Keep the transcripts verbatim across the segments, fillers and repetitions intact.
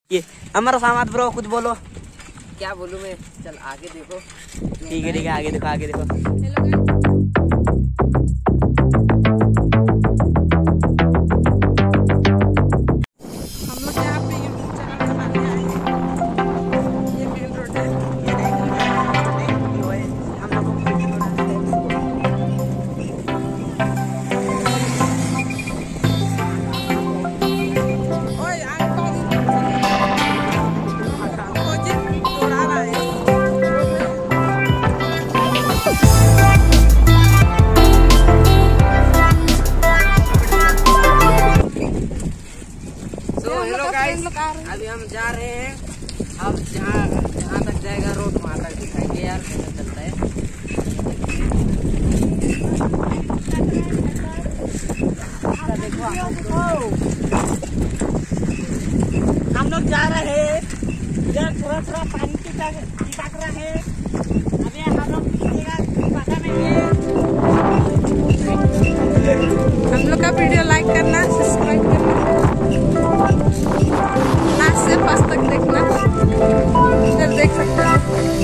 ये हमारा सामान ब्रो, कुछ बोलो। क्या बोलूं मैं, चल आगे देखो। ठीक है ठीक है, आगे देखो आगे देखो। हम लोग यहाँ पे यूट्यूब चैनल बनाने आए हैं। ये मेन रोड है। ओए अंकल, खोजी उड़ा रहा है। तो हेलो गाइस, अभी हम जा रहे हैं। अब जहाँ जहाँ तक जाएगा रोड वहाँ तक दिखाएंगे यार, कैसा चलता है। हम लोग जा रहे हैं, इधर थोड़ा थोड़ा पानी की टक रहा है। अभी हम लोग पता नहीं है। हम लोग का वीडियो लाइक करना, सब्सक्राइब करना, लास्ट से फर्स्ट तक देखना। इधर देख सकते हो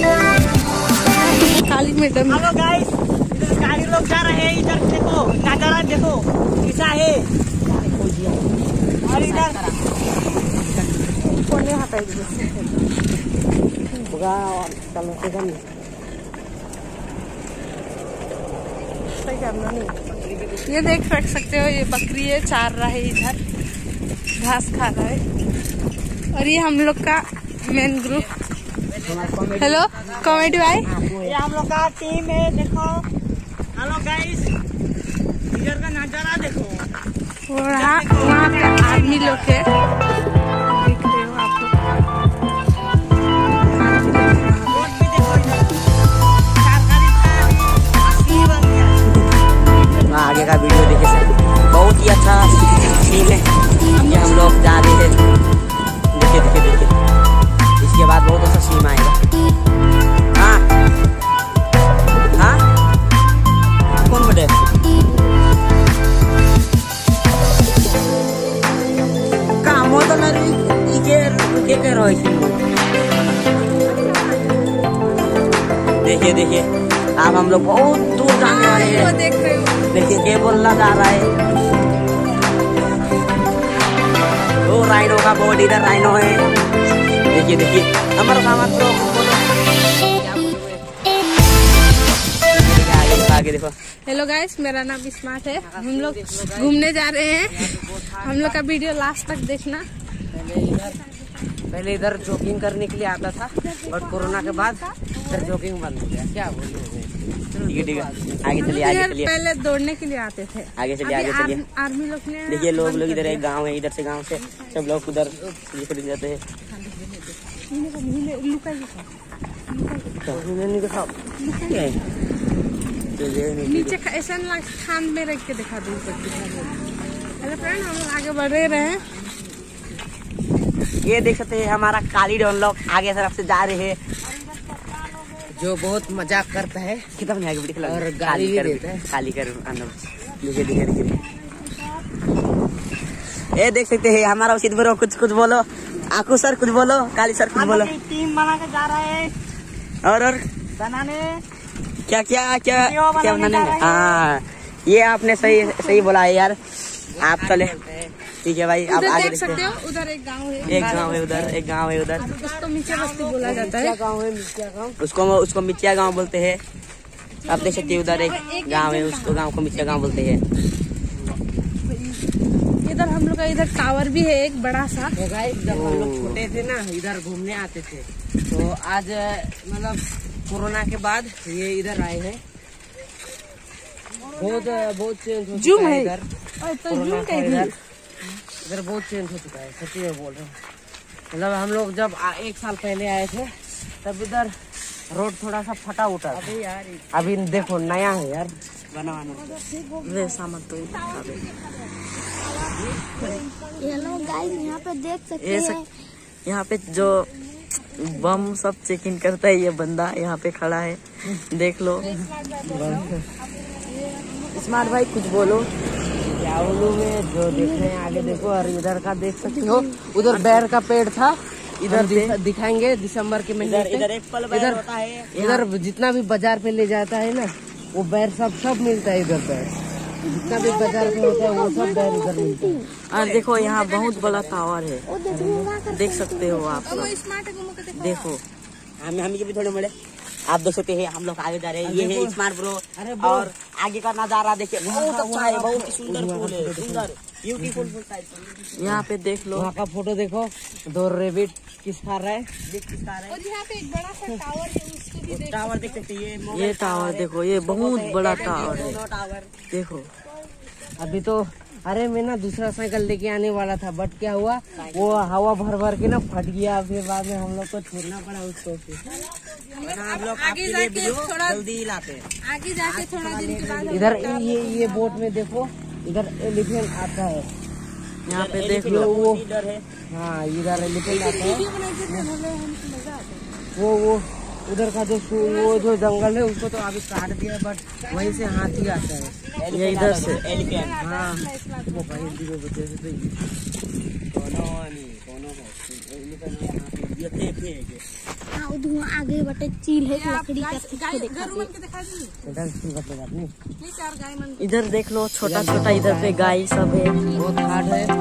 काली मैडम। हेलो गाइस, इधर गाड़ी लोग जा रहे हैं। इधर देखो नजारा, देखो कैसा है। और इधर कोने हटाई दे। सही करना नहीं। ये देख रख सकते हो, ये बकरी है, चार रहा है, इधर घास खा रहा है। और ये हम लोग का मेन ग्रुप। हेलो कॉमेडी भाई, ये हम लोग का टीम है। देखो हेलो गाइस, इधर का नजारा देखो। वहाँ वहाँ पे आदमी लोग है, देख रहे हो आप लोग। रोड भी देखो, इधर सरकारी असली बन गया। आगे का वीडियो देखे सर, बहुत ही अच्छा सीन है। ये हम लोग जा रहे हैं, देखिए देखिए देखिए। इसके बाद बहुत अच्छा सीन आएगा। हाँ हाँ, कौन बड़े काम हो तो नहीं इके रुके के रहो। देखिए देखिए, अब हम लोग बहुत दूर जाने वाले वो हैं। देख रहे हो, देखिए के बोलना जा रहा है। वो राइनो का बोर्ड, इधर राइनो है। देखिए देखिए हमारा सामान तो बोलो। क्या बोलूं मैं? आगे देखो आगे देखो। हेलो गाइस, मेरा नाम स्मार्ट है। हम लोग घूमने जा रहे हैं। हम लोग का वीडियो लास्ट तक देखना। पहले इधर पहले इधर जॉगिंग करने के लिए आता था, और कोरोना के बाद इधर जॉगिंग बंद हो गया। क्या बोलूं मैं। ठीक है ठीक है, आगे चलिए आगे इधर चलिए पहले दौड़ने के लिए आते थे। आगे चलिए अभी आगे चलिए। आर्म- आर्मी लोग ने देखिए लोग लोग इधर एक गांव है, इधर से गांव से सब लोग उधर निकल जाते हैं। लुका लुका नीचे का ऐसा ना खान में रख के दिखा दूँ। हेलो फ्रेंड, हम लोग आगे बढ़ रहे हैं। ये देख सकते हैं हमारा काली डॉन लोग आगे तरफ से जा रहे हैं, जो बहुत मजाक करता है कितना बना के बिल्कुल और काली गाली भी कर देता है। काली कर अंदर। देखिए देखिए देखिए, ये देख सकते हैं हमारा उचित ब्रो, कुछ कुछ बोलो। आकू सर कुछ बोलो, काली सर कुछ बोलो। टीम बना के जा रहा है। और और बनाने क्या क्या क्या क्या बनाने? हाँ ये आपने सही सही बोला है यार। आप चले ठीक है भाई, आप उधर आगे देख देखते सकते हैं। हो, उधर एक गांव है। एक गांव है उधर, एक गांव है उधर। उसको मीचे बस्ती बोला जाता है। गाँव है मिर्चिया गाँव। उसको उसको मिचिया गांव बोलते हैं। आप देख सकते हैं उधर एक गांव है, उसको गांव को मिचिया गांव बोलते हैं। इधर हम लोग का इधर टावर भी है एक बड़ा सा। तो गाइस, जब हम लोग छोटे थे ना, इधर घूमने आते थे। तो आज मतलब कोरोना के बाद ये इधर आए हैं। बहुत बहुत चेंज हो जूम चुका है है इधर। और तो कोरोना जूम का कहीं इधर भी। इधर बहुत चेंज हो चुका है, सच्ची में बोल रहा हूँ। मतलब हम लोग जब आ, एक साल पहले आए थे, तब इधर रोड थोड़ा सा फटा उठा था। अभी यार अभी देखो नया है यार बनवाना। वे सामान तो हेलो गाइस, यहाँ पे देख सकते हैं। यहाँ पे जो बम सब चेक इन करता है ये बंदा यहाँ पे खड़ा है, देख लो। स्मार्ट भाई कुछ बोलो। यावलू में जो देख रहे हैं आगे देखो, और इधर का देख सकते हो, उधर बैर का पेड़ था, इधर दिखा, दिखाएंगे दिसंबर के महीने इधर इधर एक पल बैर होता है। इधर जितना भी बाजार पे ले जाता है ना, वो बैर सब सब मिलता है इधर बैर, जितना भी बाजार पे होता है वो सब बैर इधर मिलता है। और देखो यहाँ बहुत बड़ा टावर है, देख सकते हो आप लोग। देखो हम हम भी थोड़े बड़े आप देख सकते हैं, हम लोग आगे जा रहे हैं। ये है स्मार्ट ब्रो। और आगे का नजारा देखिए, बहुत अच्छा है, बहुत ही सुंदर फूल है, सुंदर ब्यूटीफुल फूल। यहाँ पे देख लो, वहाँ का फोटो देखो, दो रेबिट किस खा रहा है, देख किस खा रहा है। और यहाँ पे एक बड़ा सा टावर है, उसको भी देख टावर देख सकते हैं। ये टावर देखो, ये बहुत बड़ा टावर है, टावर देखो। अभी तो अरे मैं ना दूसरा साइकिल लेके आने वाला था, बट क्या हुआ, वो हवा भर भर के ना फट गया, फिर बाद में हम लोग को छोड़ना पड़ा उसको। हम लोग आगे जाके थोड़ा जल्दी लाते हैं, आगे जाके थोड़ा दिन के बाद इधर ये ये बोट में देखो, इधर एलिफेंट आता है, यहाँ पे देख लो वो, हाँ इधर एलिफेंट आता है। वो वो उधर का जो वो जो जंगल है उसको तो अभी काट दिया, बट वहीं से हाथी आता है, ये इधर से एलिफेंट। हाँ वो भाई दिलो बच्चे से हाँ धुआं आगे बटे चील है, लकड़ी का इसको दिखा। इधर देख लो, छोटा छोटा इधर पे गाय सब है, बहुत हार्ड है।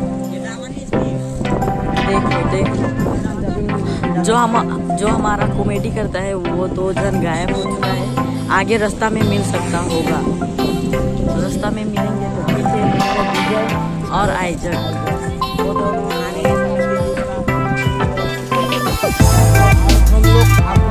देखो देखो, जो हम जो हमारा कॉमेडी करता है वो दो जन गायब हो चुका है, आगे रास्ता में मिल सकता होगा, रास्ता में मिलेंगे तो पीछे और आइजक वो दोनों आने हम लोग।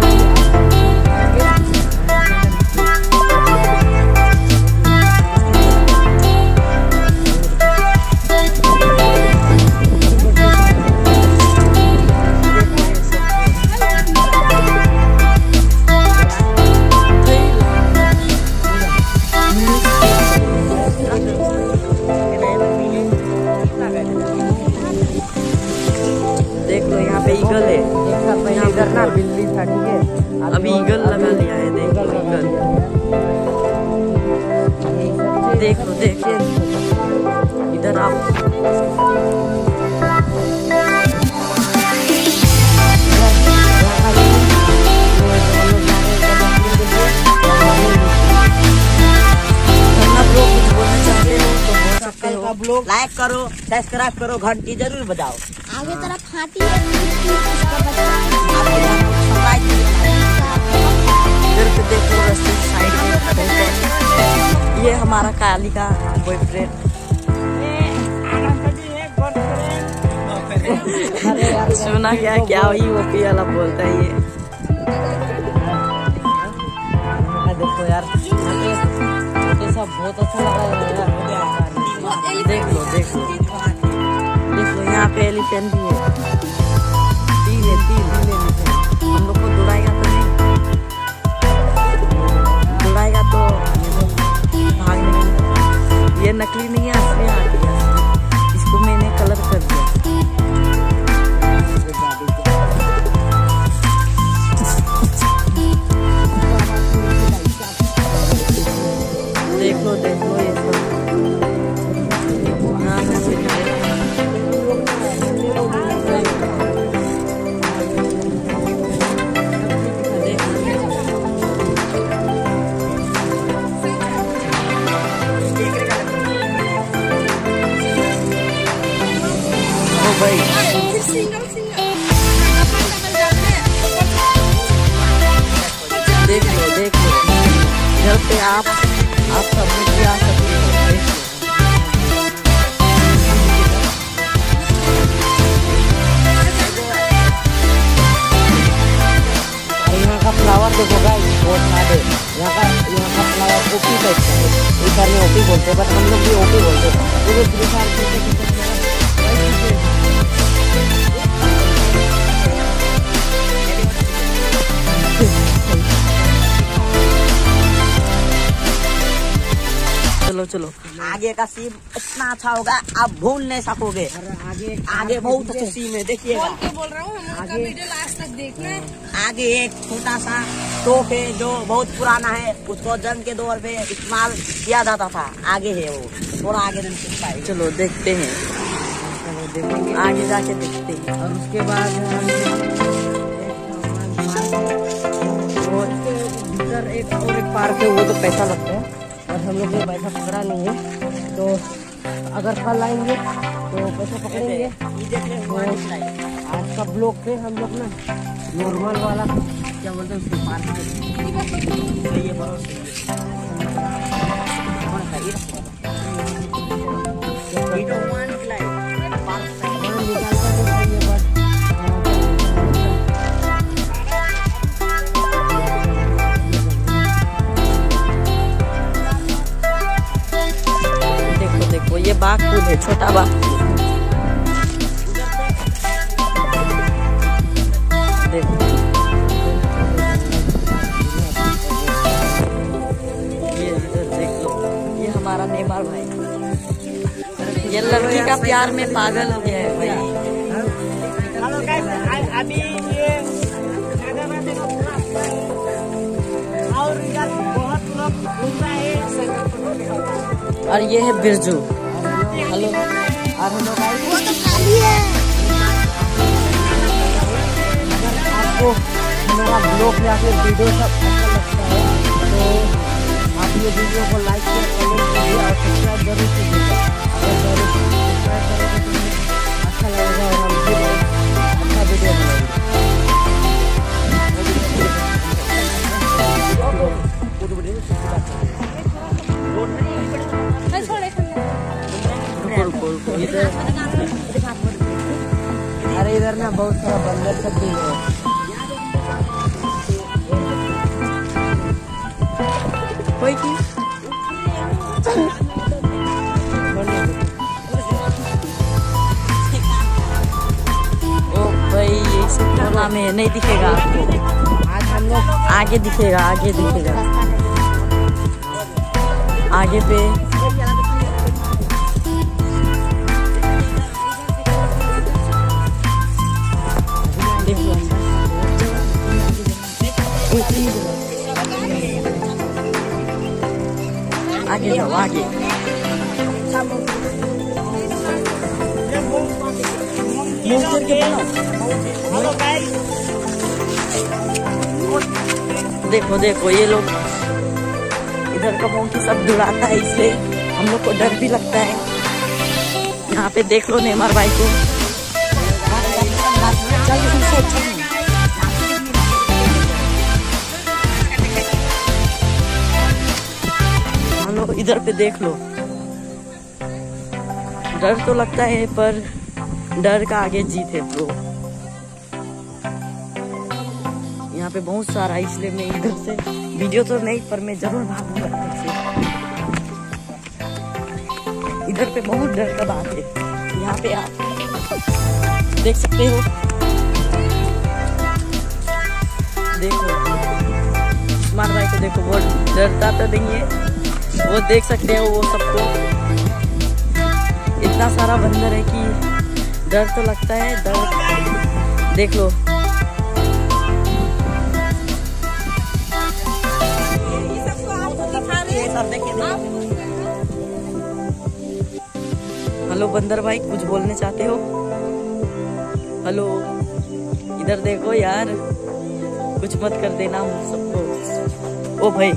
ईगल है, पहले इधर ना बिल्ली था, ठीक है, अभी ईगल लगा लिया है, देखो ईगल, देखो देखिए इधर आप लाइक करो, सब्सक्राइब करो, घंटी जरूर बजाओ। आगे तरफ हाथी है, इसका इधर पे देखो रास्ते साइड में, ये हमारा काली का बॉयफ्रेंड। सुना क्या क्या वही वो पी वाला बोलता है ये। देखो यार, ये सब बहुत अच्छा लगा यार। देख लो देख लो देखो, यहाँ पे एलिफेंट भी है, तीन है तीन एलिफेंट। हम लोग को दौड़ाएगा तो नहीं, दौड़ाएगा तो भाग नहीं। ये नकली नहीं है, असली हाथी है, इसको मैंने कलर कर दिया। देख लो देख लो ये सब भाई। देख लो देख लो, इधर पे आप आप सब लोग आ सकते हो, देख लो। यहाँ का फ्लावर देखो गाइस, बहुत सारे यहाँ का यहाँ का फ्लावर ओपी टाइप का है, इस बार में ओपी बोलते हैं, बट हम लोग भी ओपी बोलते हैं। चलो चलो आगे का सीन इतना अच्छा होगा आप भूल नहीं सकोगे। आगे आगे बहुत अच्छा सीन है देखिएगा। बोल के बोल रहा हूँ, हम उसका वीडियो लास्ट तक देखना है। आगे एक छोटा सा तोप है जो बहुत पुराना है, उसको जंग के दौर पे इस्तेमाल किया जाता था। आगे है वो, थोड़ा आगे नहीं सकता है। चलो देखते हैं, चलो देखेंगे आगे जाके देखते हैं। और उसके बाद इधर एक और एक पार्क है, वो तो पैसा लगता है और हम लोग ने पैसा पकड़ा नहीं है, तो अगर कल आएंगे तो पैसा पकड़ेंगे। ये देख रहे हो आज का ब्लॉग पे हम लोग ना नॉर्मल वाला क्या बोलते हैं उसको पार्क में ये बहुत सही देखो देखो ये बाग पुल है, छोटा बाग पुल। देखो ये देख लो, ये हमारा नेपाल भाई, ये लड़की का प्यार में पागल हो गया है भाई। हेलो गाइस, अभी ये और यार बहुत लोग घूम रहे हैं और ये है बिरजू। हेलो और हेलो गाइस, वो तो खाली है। आपको मेरा ब्लॉग या फिर वीडियो सब अच्छा लगता है तो आप ये वीडियो को लाइक शेयर कमेंट कीजिए और सब्सक्राइब जरूर कीजिएगा। अगर जरूर सब्सक्राइब करोगे तो मुझे अच्छा लगेगा और हम भी अच्छा वीडियो बनाएंगे। इधर अरे इधर ना बहुत सारा बंदर सब भी है। कोई की ओ भाई ये सब कोना में नहीं दिखेगा आपको, आज हम लोग आगे दिखेगा, आगे दिखेगा, आगे पे आगे जाओ आगे। देखो देखो ये लोग इधर का मोंकी सब दुड़ाता है, इसलिए हम लोग को डर भी लगता है। यहाँ पे देख लो नेमार भाई को। हम लोग इधर पे देख लो, डर तो लगता है पर डर का आगे जीत है ब्रो। यहाँ पे बहुत सारा, इसलिए मैं इधर से वीडियो तो नहीं पर मैं जरूर भागूंगा इधर से। इधर पे बहुत डर का बात है। यहाँ पे आप देख सकते हो, देखो स्मार्ट भाई को देखो, वो डरता तो नहीं है, वो देख सकते हो वो सबको। इतना सारा बंदर है कि डर तो लगता है, डर देख लो। हेलो बंदर भाई, कुछ बोलने चाहते हो? हेलो इधर देखो यार, कुछ मत कर देना हम सबको। ओ भाई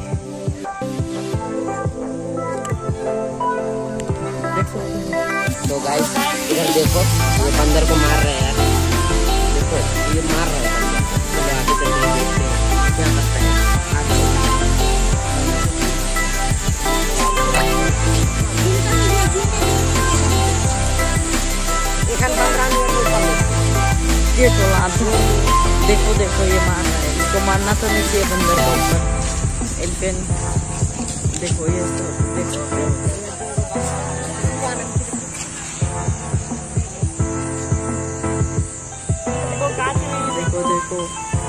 देखो, तो गाइस इधर देखो, ये बंदर को मार रहे हैं यार, देखो ये मार रहा है बंदर। चलो आगे चलते हैं, देखते हैं क्या करता है आगे। ये तो देखो देखो ये मार रहा है, इसको मारना तो नहीं चाहिए बंदर के ऊपर। एलिफेंट देखो, ये तो देख सकते हो। देखो देखो,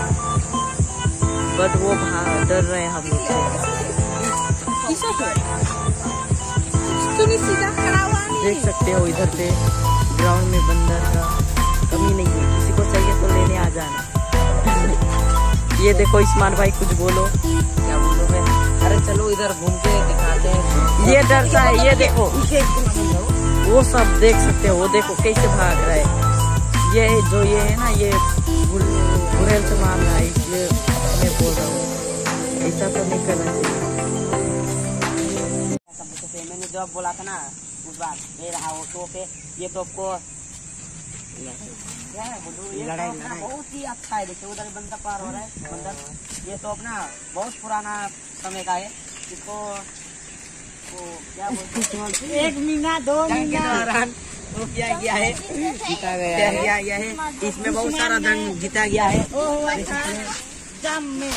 बट वो भाग डर रहे हैं हम लोग से। तूने सीधा खड़ा हुआ नहीं। देख सकते हो इधर पे ग्राउंड में बंदर का कमी नहीं है, किसी को चाहिए तो लेने आ जाना। ये देखो इस्मान भाई कुछ बोलो। क्या बोलो मैं? अरे चलो इधर घूम के दिखाते हैं। ये डरता है, ये देखो वो सब देख सकते हो, वो देखो कैसे भाग रहा है। ये जो ये है ना ये बुरेल से मार रहा है, इसलिए मैं बोल रहा हूँ ऐसा तो नहीं करना चाहिए। मैंने जब बोला था ना उस बार ये रहा वो तो पे ये तो को क्या है बोलो, ये तो अपना बहुत ही अच्छा है। देखिए उधर बंदा पार हो रहा है बंदर। ये तो अपना बहुत पुराना समय का है। इसको वो क्या बोलते हैं, एक महीना दो महीना दौरान वो क्या गया है, जीता गया है, गया गया है। इसमें बहुत सारा धन जीता गया है। जाम में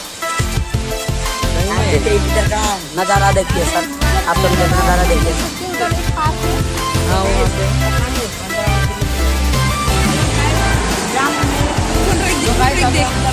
इधर का नजारा देखिए सर, आप लोग इधर नजारा देखिए सर। हाँ वहाँ पे देख